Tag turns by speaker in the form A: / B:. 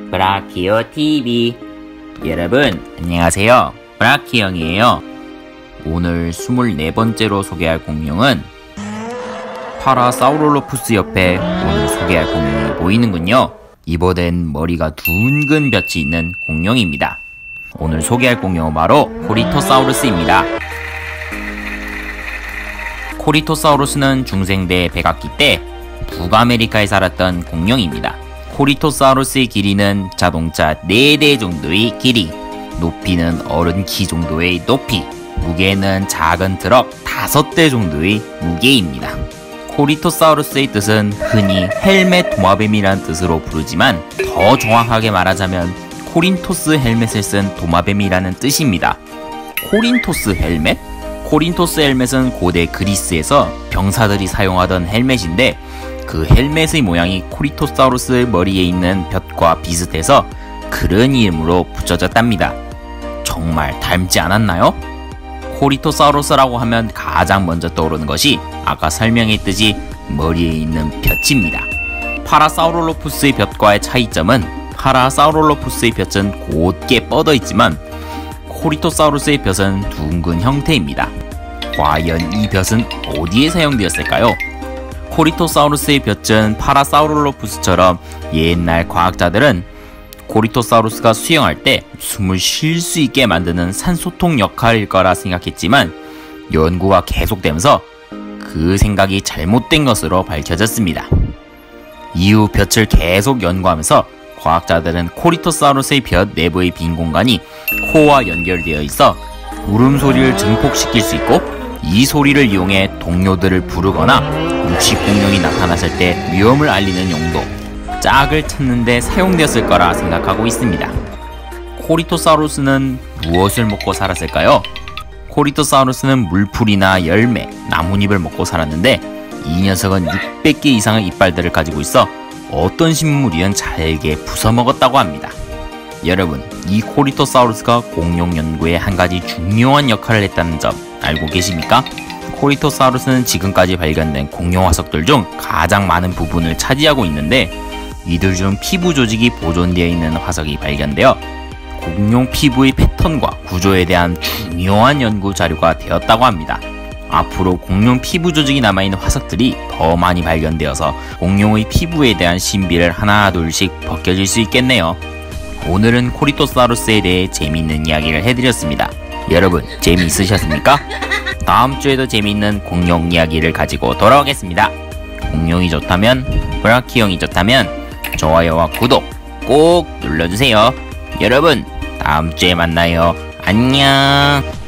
A: 브라키오 TV. 여러분 안녕하세요, 브라키 형이에요. 오늘 24번째로 소개할 공룡은 파라사우룰로푸스 옆에 오늘 소개할 공룡이 보이는군요. 이번엔 머리가 둥근 볕이 있는 공룡입니다. 오늘 소개할 공룡은 바로 코리토사우루스입니다. 코리토사우루스는 중생대 백악기 때 북아메리카에 살았던 공룡입니다. 코리토사우루스의 길이는 자동차 4대 정도의 길이, 높이는 어른 키 정도의 높이, 무게는 작은 트럭 5대 정도의 무게입니다. 코리토사우루스의 뜻은 흔히 헬멧 도마뱀이라는 뜻으로 부르지만 더 정확하게 말하자면 코린토스 헬멧을 쓴 도마뱀이라는 뜻입니다. 코린토스 헬멧? 코린토스 헬멧은 고대 그리스에서 병사들이 사용하던 헬멧인데 그 헬멧의 모양이 코리토사우루스의 머리에 있는 볕과 비슷해서 그런 이름으로 붙여졌답니다. 정말 닮지 않았나요? 코리토사우루스라고 하면 가장 먼저 떠오르는 것이 아까 설명했듯이 머리에 있는 볕입니다. 파라사우룰로푸스의 볕과의 차이점은 파라사우룰로푸스의 볕은 곧게 뻗어 있지만 코리토사우루스의 볕은 둥근 형태입니다. 과연 이 볕은 어디에 사용되었을까요? 코리토사우루스의 볕은 파라사우룰로푸스처럼 옛날 과학자들은 코리토사우루스가 수영할 때 숨을 쉴 수 있게 만드는 산소통 역할일 거라 생각했지만 연구가 계속되면서 그 생각이 잘못된 것으로 밝혀졌습니다. 이후 볕을 계속 연구하면서 과학자들은 코리토사우루스의 볕 내부의 빈 공간이 코와 연결되어 있어 울음소리를 증폭시킬 수 있고 이 소리를 이용해 동료들을 부르거나 육식공룡이 나타났을 때 위험을 알리는 용도, 짝을 찾는 데 사용되었을 거라 생각하고 있습니다. 코리토사우루스는 무엇을 먹고 살았을까요? 코리토사우루스는 물풀이나 열매, 나뭇잎을 먹고 살았는데 이 녀석은 600개 이상의 이빨들을 가지고 있어 어떤 식물이든 잘게 부숴먹었다고 합니다. 여러분, 이 코리토사우루스가 공룡 연구에 한 가지 중요한 역할을 했다는 점 알고 계십니까? 코리토사우루스는 지금까지 발견된 공룡 화석들 중 가장 많은 부분을 차지하고 있는데 이들 중 피부 조직이 보존되어 있는 화석이 발견되어 공룡 피부의 패턴과 구조에 대한 중요한 연구 자료가 되었다고 합니다. 앞으로 공룡 피부 조직이 남아있는 화석들이 더 많이 발견되어서 공룡의 피부에 대한 신비를 하나 둘씩 벗겨질 수 있겠네요. 오늘은 코리토사우루스에 대해 재미있는 이야기를 해드렸습니다. 여러분 재미있으셨습니까? 다음 주에도 재미있는 공룡 이야기를 가지고 돌아오겠습니다. 공룡이 좋다면, 브라키 형이 좋다면 좋아요와 구독 꼭 눌러주세요. 여러분 다음 주에 만나요. 안녕.